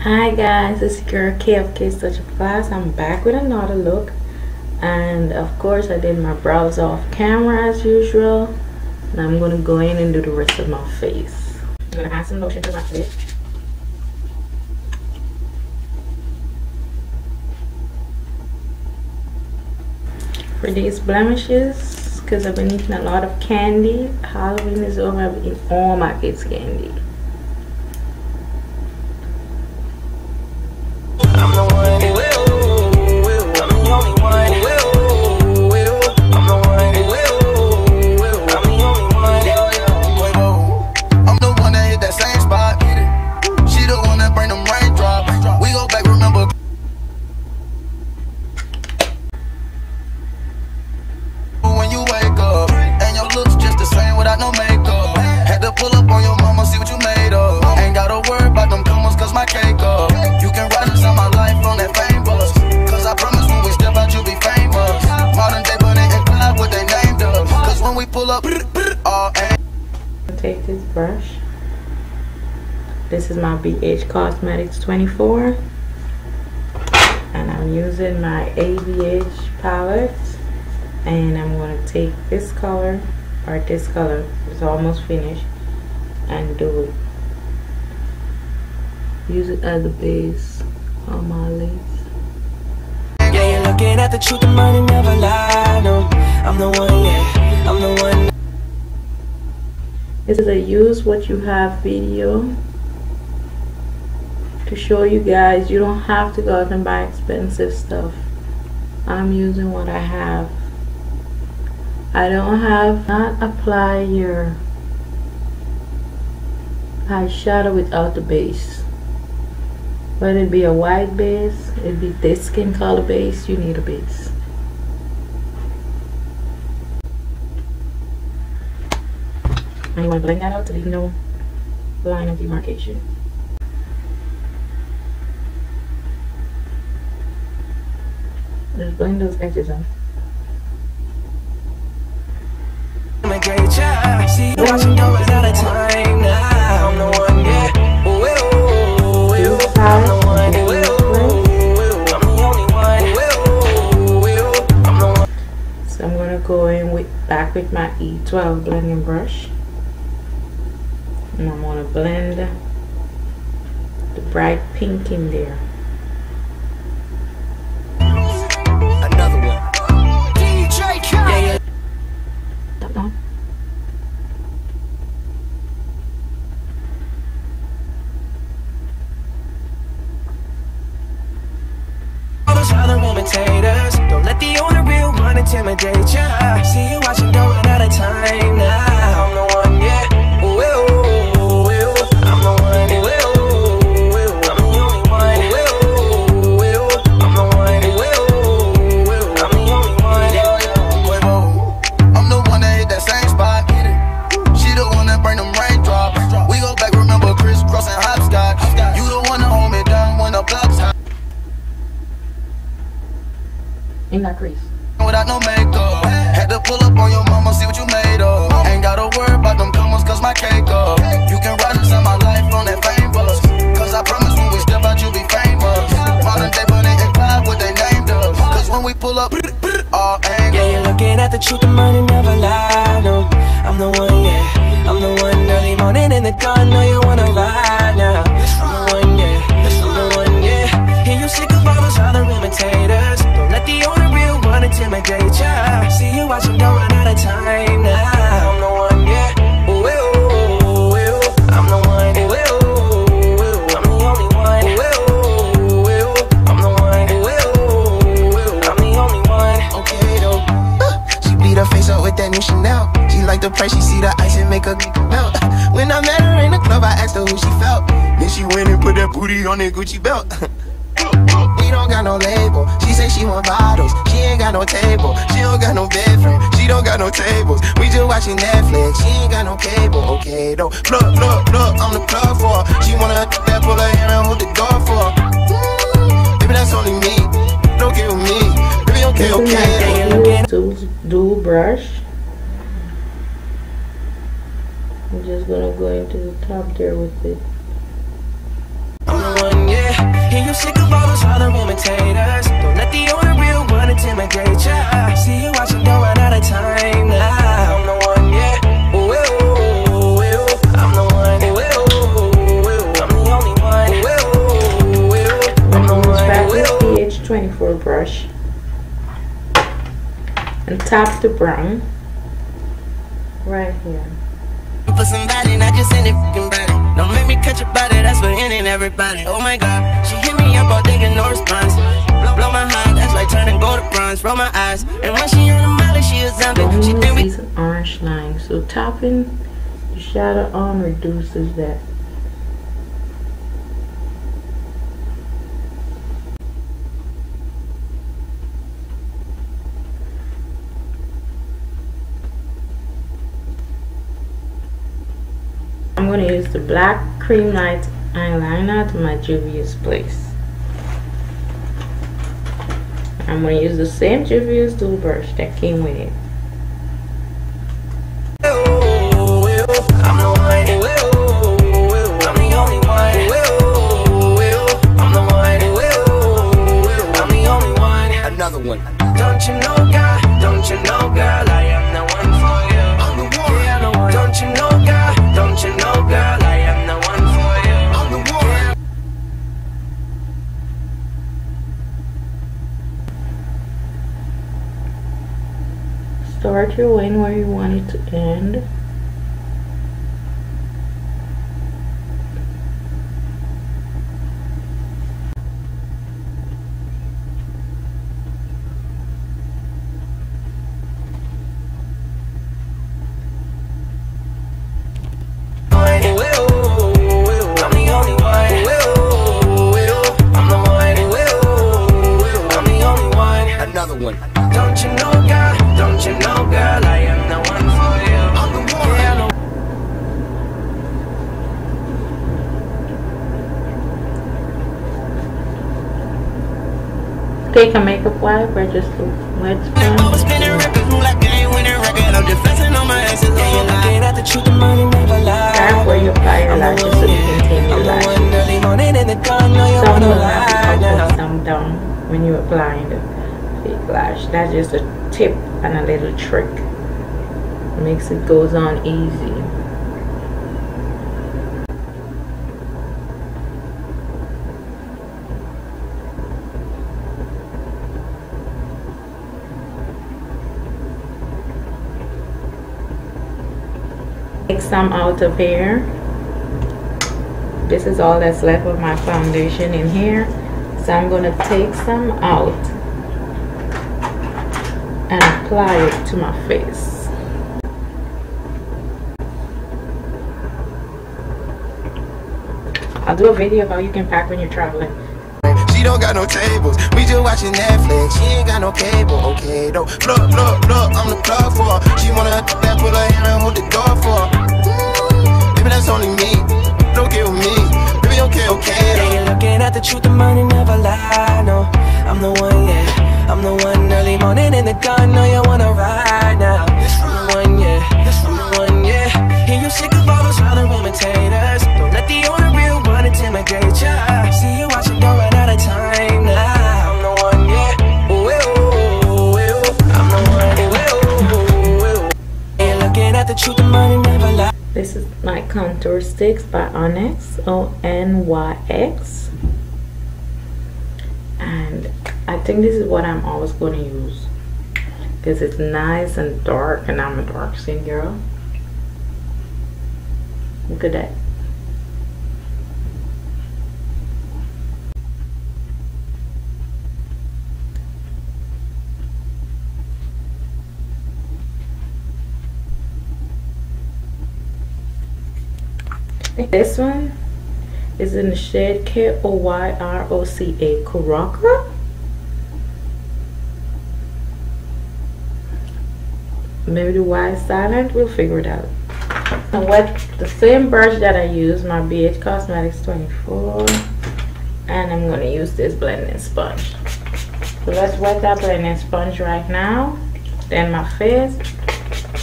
Hi guys, it's your girl KFK Touch Up Class. I'm back with another look, and of course I did my brows off camera as usual, and I'm gonna go in and do the rest of my face. I'm gonna add some lotion to my face. For these blemishes, because I've been eating a lot of candy, Halloween is over, I've been eating all my kids' candy. Take this brush. This is my BH Cosmetics 24, and I'm using my ABH palette, and I'm going to take this color, or this color, it's almost finished, and do it. Use it as a base on my lids. Yeah, you're looking at the truth, the money never lie. No, I'm the one, yeah, I'm the one. This is a use what you have video to show you guys you don't have to go out and buy expensive stuff. I'm using what I have. I don't have, not apply your eyeshadow without the base. Whether it be a white base, it be this skin color base, you need a base. And you want to blend that out to leave no line of demarcation. Just blend those edges out. So I'm going to go in back with my E12 blending brush. And I'm going to blend the bright pink in there. Another one. DJ Khaled. Stop on. All those other imitators, don't let the only real one intimidate ya. See you watching, don't run out of time now. I'm the one, yeah. In that crease. Without no makeup, had to pull up on your mama, see what you made of. Ain't gotta worry about them commas, cause my cake up. You can ride inside my life on that fame bus, cause I promise when we step out, you'll be famous. Modern day Bonnie and Clyde, what they named us, cause when we pull up, all angles. Yeah, you're looking at the truth, the money never lie. No, I'm the one, yeah, I'm the one. Early morning in the gun, know you wanna ride now. I'm the one, yeah, I'm the one, yeah. Hear you sick of all those other imitators, don't let the only real one intimidate ya. See you watching, don't run out of time now. I'm the one, yeah. I'm the one, I'm the only one. I'm the one, I'm the only one. Okay though. She beat her face up with that new Chanel. She like the price, she see the ice and make her melt. When I met her in the club, I asked her who she felt. Then she went and put that booty on that Gucci belt. We don't got no label. She say she want bottles. She ain't got no table. She don't got no bed frame. She don't got no tables. We just watching Netflix. She ain't got no cable. Okay though. Look, I'm the plug for her. She wanna that pull her hair and hold the door for her. Baby, that's only me. Don't get with me. Baby, okay. Dual brush. I'm just gonna go into the top there with it. I'm the one, yeah. yeah. Hear you sick of all those other imitators. Don't let the only real one intimidate ya. See you watching, don't run out of time now. I'm the one, yeah. I'm the one, I'm the only one. I'm the one. PH24 brush and tap the brown right here. For somebody, not just any fucking body. Don't make me cut your body, that's for any and everybody. Oh my god, she hit me up all day, get no response. Blow my heart, that's like turning gold to bronze. Roll my eyes, and when she on the molly, she a zombie. She think we these orange lines, so tapping the shadow on reduces that. I'm going to use the black cream light eyeliner to my Juvia's Place. I'm going to use the same Juvia's dual brush that came with it. Another one. Don't you know, girl? Don't you know, girl? I am the one for you. I'm the one. Yeah, the one. Don't you know, girl? Don't you know, girl? I am the one for you. I'm the one. Start your line where you want it to end. One. Don't you know, girl? Don't you know, girl? I am the one for you. I'm the one. Yeah, Take a makeup wipe or just a wet sponge. I'm just flexing on my asses. Looking at the truth, the money never lie. Start where you apply your lashes so you can tame your lashes. Some will not be up, some down when you're applying the fake lash. That's just a tip and a little trick. It makes it goes on easy. Take some out of here. This is all that's left of my foundation in here, so I'm going to take some out and apply it to my face. I'll do a video of how you can pack when you're traveling. She don't got no tables, we just watching Netflix. She ain't got no cable, okay, though. Look, I'm the plug for her. She wanna that put her hair and hold the door for her. Baby, that's only me, don't get with me. Baby, okay. Yeah, you're looking at the truth, the money never lie, no. I'm the one, yeah. I'm the one early morning in the gun, know you wanna ride now. I'm the one, yeah. I'm the one, yeah. Hear you sick of all those other imitators. Don't let the only real one intimidate ya. See you watching, don't run out of time now. I'm the one, yeah. I'm the one, yeah. You're looking at the truth, the money never lie. This is my contour sticks by Onyx, ONYX, and I think this is what I'm always going to use because it's nice and dark, and I'm a dark skin girl. Look at that. This one is in the shade Koyroca, Koyroca. Maybe the Y is silent, we'll figure it out. And wet the same brush that I use, my BH Cosmetics 24, and I'm going to use this blending sponge. So let's wet that blending sponge right now. Then my face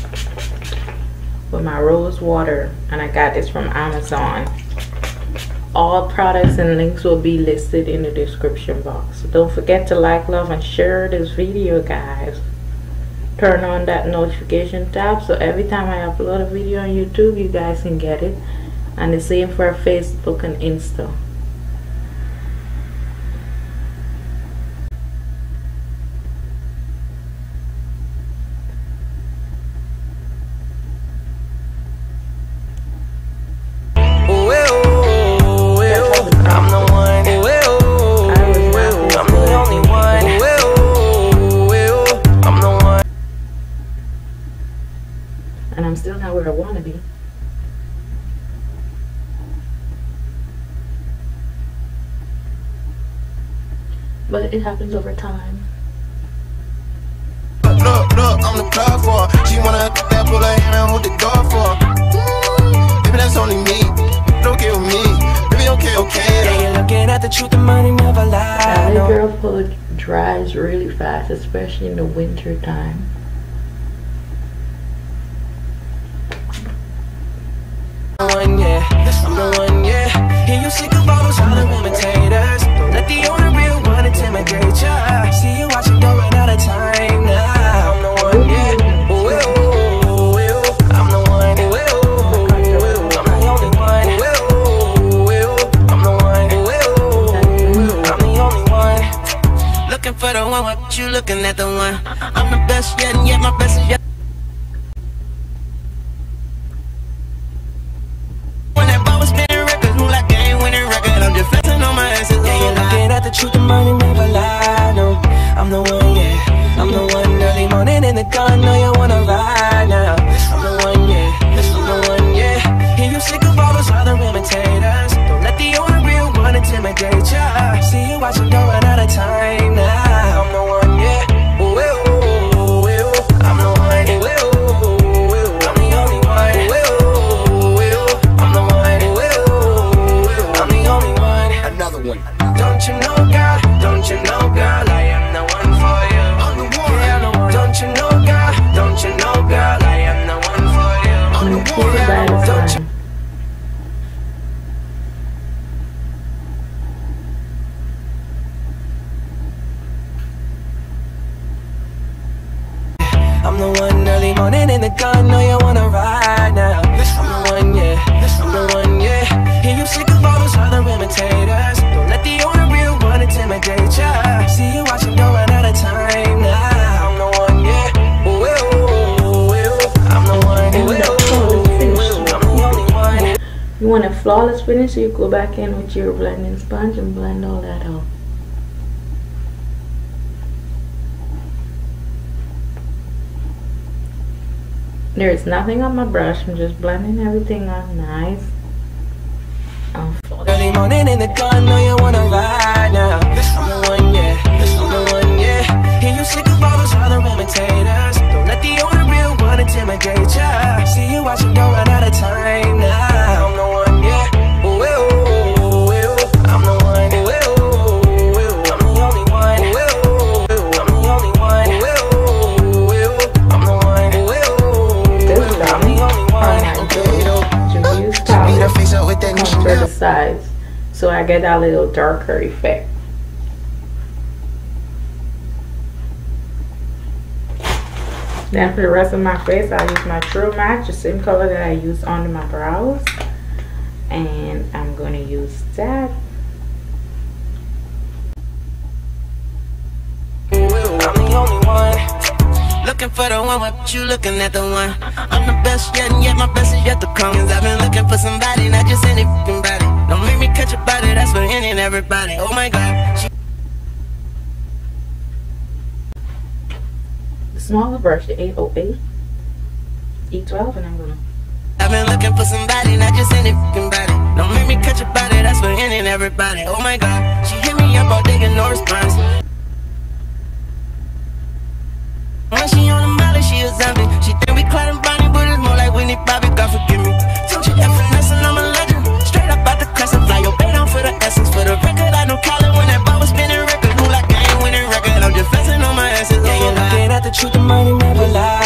with my rose water, and I got this from Amazon. All products and links will be listed in the description box. So don't forget to like, love, and share this video, guys. Turn on that notification tab so every time I upload a video on YouTube, you guys can get it. And the same for Facebook and Insta. And I'm still not where I want to be. But it happens over time. Look, I'm the plug for her. She wanna that pull her hair and hold the door for her. Baby, that's only me. Don't kill me. Baby, okay. Yeah, you're looking at the truth, the money never lie. Valley Girl Put dries really fast, especially in the winter time. I'm the one, yeah. Hear you sick of all those other imitators. Don't let the only real one intimidate ya. See you watching, don't run out of time now. I'm the one, yeah. I'm the one, I'm the only one. I'm the one, I'm the only one. Looking for the one, what you looking at the one? I'm the best yet, and yet my best is yet. Truth, the money never lie, no. I'm the one, yeah. I'm the one early morning in the gun, know you wanna ride now. I'm the one, yeah. I'm the one, yeah. Hear you sick of all those other imitators. Don't let the only real one intimidate ya. See you watching, don't run out of time now. I'm the one, yeah. I'm the one, I'm the only one. I'm the one, I'm the only one. Another one. Don't you know, girl? Don't you know, girl? I am the one for you. I'm the one. Yeah, I'm the one. Don't you know, girl? Don't you know, girl? I am the one for you. I'm gonna keep it by the time. I'm the one early morning in the gun, know you wanna ride now. I'm the one, yeah. I'm the one, yeah. Hear you sick of all those other imitators. Don't let the only real one intimidate ya. See you watching, don't run out of time now. I'm the one, yeah. I'm the one, I'm the only one. You want a flawless finish, so you go back in with your blending sponge and blend all that out. There is nothing on my brush. I'm just blending everything out nice. Early morning in the gun, know you wanna ride now. I'm the one, yeah. I'm the one, yeah. Hear you sick of all those other imitators. Don't let the only real one intimidate ya. See you watching, don't run out of time now. I'm the one, yeah. I'm the one, I'm the only one. I'm the only one. I'm the one, This is I'm the only one. to use powder contour the sides, so I get that little darker effect. Then for the rest of my face, I use my True Match, the same color that I use under my brows, and I'm going to use that. I'm the only one. Looking for the one, what you looking at the one? I'm the best yet, and yet my best is yet to come. Cause I've been looking for somebody, not just any fucking body. Don't make me catch a body, that's for any and everybody. Oh my God. The smaller brush, the 808, E12, and I'm gonna. I've been looking for somebody, not just any fucking body. Don't make me catch a body, that's for any and everybody. Oh my God. She hit me up all day, get no response. When she on the molly, she a zombie. She think we Clyde and Bonnie, but it's more like Whitney Bobby, God forgive me. Don't you ever and I'm a legend. Straight up out the crest and fly your bait on for the essence. For the record, I know Colin when that ball was spinning record. Who like I ain't winning record, I'm just flexing on my asses. Yeah, you're looking at the truth, the money never lie.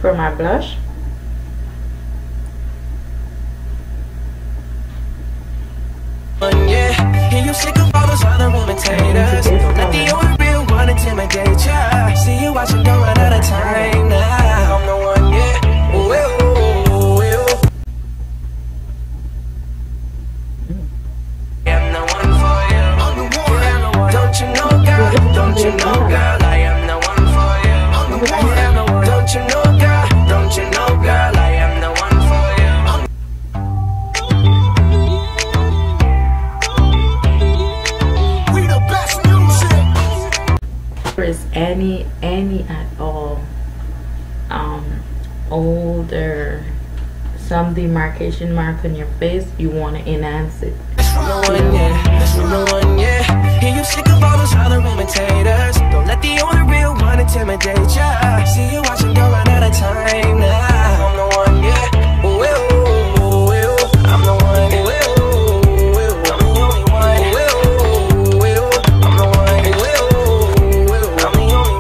for my blush. Yeah, hear you sick of all those other imitators. Don't let the only real one intimidate ya. See you watching, don't run out of time now. I'm the one, yeah. Ooh, ooh, ooh. I'm the one for you. I'm the one. Don't you know, girl? Don't you know, girl? I am the one for you. I'm the one. Don't you know, girl? Don't you know, girl? I am the one for you. There is any at all older, some demarcation mark on your face, you want to enhance it. I'm the one, yeah. I'm the one, yeah. Hear you sick of all those other imitators. Don't let the only real one intimidate ya. See you watching, don't run out of time now. I'm the one, yeah. Ooh, ooh, ooh. I'm the one, ooh, ooh, ooh. I'm the only one, ooh, ooh, ooh. I'm the one, ooh, ooh, ooh. I'm the only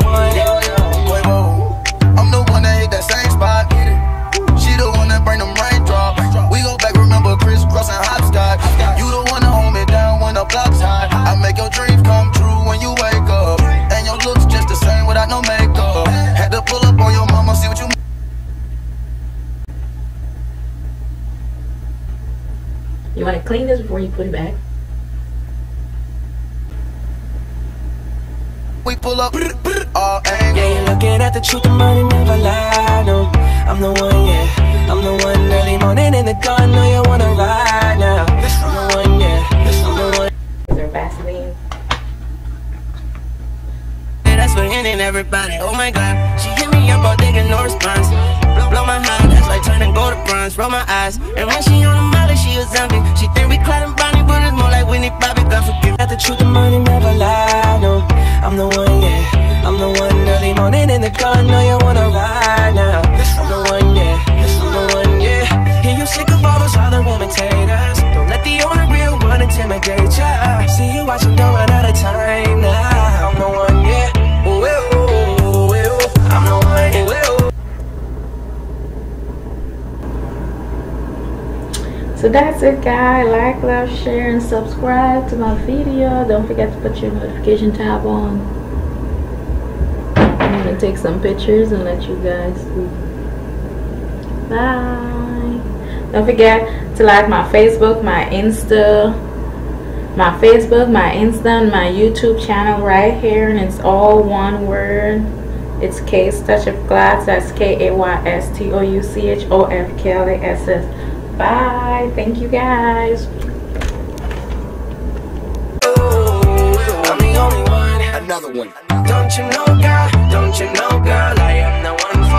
one. I'm the one that hit that same spot. She the one that bring them raindrops. We go back, remember crisscross and hopscotch. You the one that hold me down when the block's hot. I make your dreams come true when you wake up. And your looks just the same without no makeup. Had to pull up on your mama, see what you. You want to clean this before you put it back. We pull up all angles. Yeah, you're looking at the truth, the money never lie, no. I'm the one, yeah. I'm the one early morning in the dawn, know you wanna ride now. I'm the one, yeah. I'm the one. Is there Vaseline? Yeah, that's for hitting everybody, oh my god. She hit me up all day, get no response. Blow my heart, that's like turning gold to bronze. Roll my eyes, and when she on the molly, she a zombie. She think we Clyde and Bonnie, but it's more like Whitney Bobby. God forgive. At the truth, the money never lie, no. I'm the one, yeah. I'm the one early morning in the gun, know you wanna ride now. I'm the one, yeah. I'm the one, yeah. Hear you sick of all those other imitators. Don't let the only real one intimidate ya. See you watching, don't run out of time now. I'm the one, yeah. Ooh, ooh, ooh. I'm the one, ooh. So that's it, guys. Like, love, share, and subscribe to my video. Don't forget to put your notification tab on. I'm gonna take some pictures and let you guys see. Bye. Don't forget to like my Facebook, my Insta, and my YouTube channel right here, and it's all one word. It's Kay's Touch of Class. That's KAYSTOUCHOFKLASS. Bye. Thank you, guys. I'm the only one. Another one. Don't you know, girl? Don't you know, girl? I am the one.